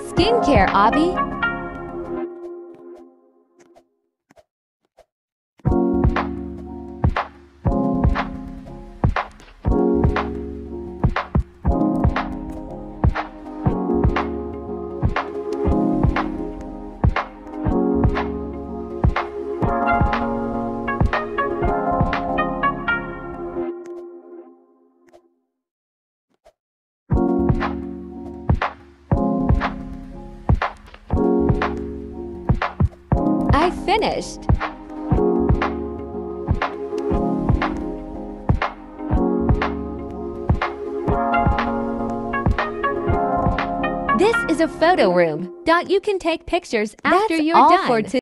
Skincare, Obby. I finished. This is a photo room. You can take pictures after you're done.